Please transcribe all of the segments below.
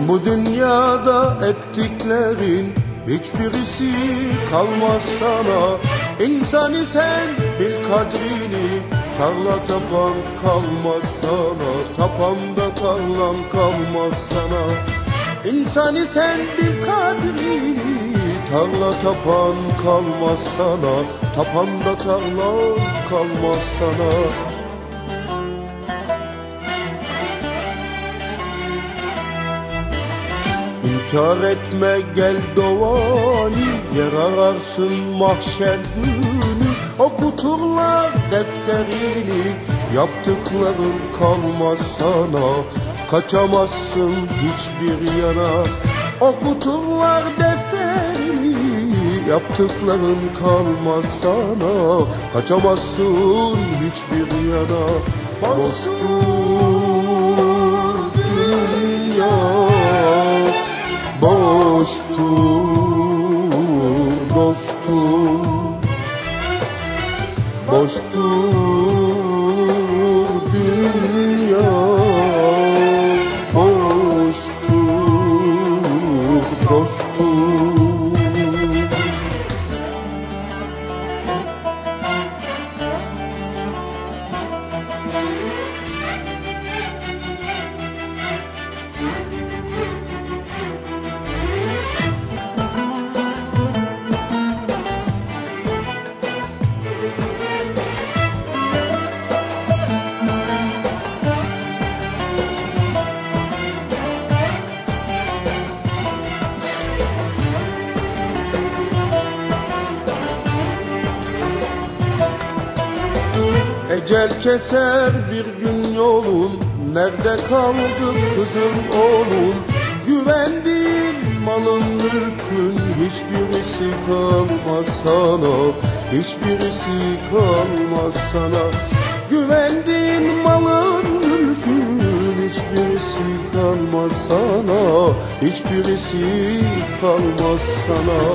Bu dünyada ettiklerin hiçbirisi kalmaz sana. İnsan isen bil kadrini, tarla tapan kalmaz sana. Tapanda tarlan kalmaz sana. İnsan isen bil kadrini, tarla tapan kalmaz sana. Tapanda tarla kalmaz sana. İnkar etme gel dovani, yer ararsın mahşer günü. Okuturlar defterini, yaptıkların kalmaz sana. Kaçamazsın hiçbir yana. Okuturlar defterini, yaptıkların kalmaz sana. Kaçamazsın hiçbir yana. Boştur dünya, boştur dostum, boştur dünya, boştur dostum. Ecel keser bir gün yolun, nerede kaldı kızım oğlun? Güvendiğin malın mülkün hiçbirisi kalmaz sana. Hiçbirisi kalmaz sana. Güvendiğin malın mülkün hiçbirisi kalmaz sana. Hiçbirisi kalmaz sana.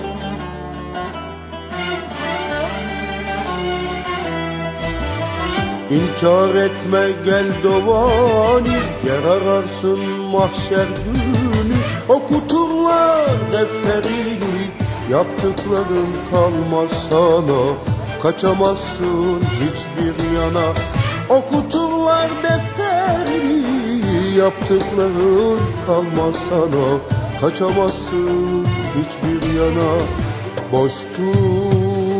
İnkar etme gel dovani, yer ararsın mahşer günü. Okuturlar defterini, yaptıkların kalmaz sana. Kaçamazsın hiçbir yana. Okuturlar defterini, yaptıkların kalmaz sana. Kaçamazsın hiçbir yana. Boştur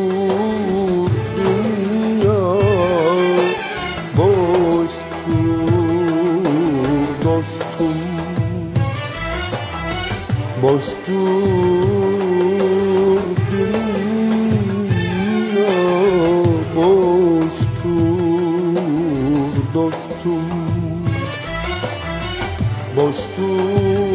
dostum, boştur dünya, boştur dostum, boştur